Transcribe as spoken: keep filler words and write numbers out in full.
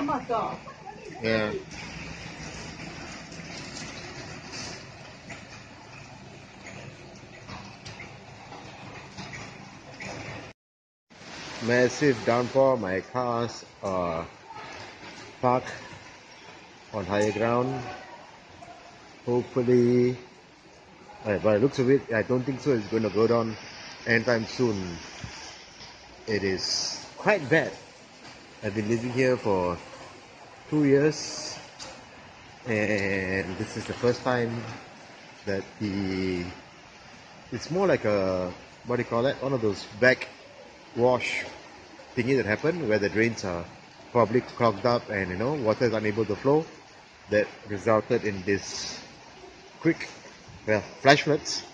Yeah. Massive downpour. My cars are parked on higher ground. Hopefully, uh, by the looks of it, I don't think so. It's going to go down anytime soon. It is quite bad. I've been living here for two years, and this is the first time that the it's more like a, what do you call it? One of those backwash thingy that happen where the drains are probably clogged up and you know water is unable to flow. That resulted in this quick, well, flash floods.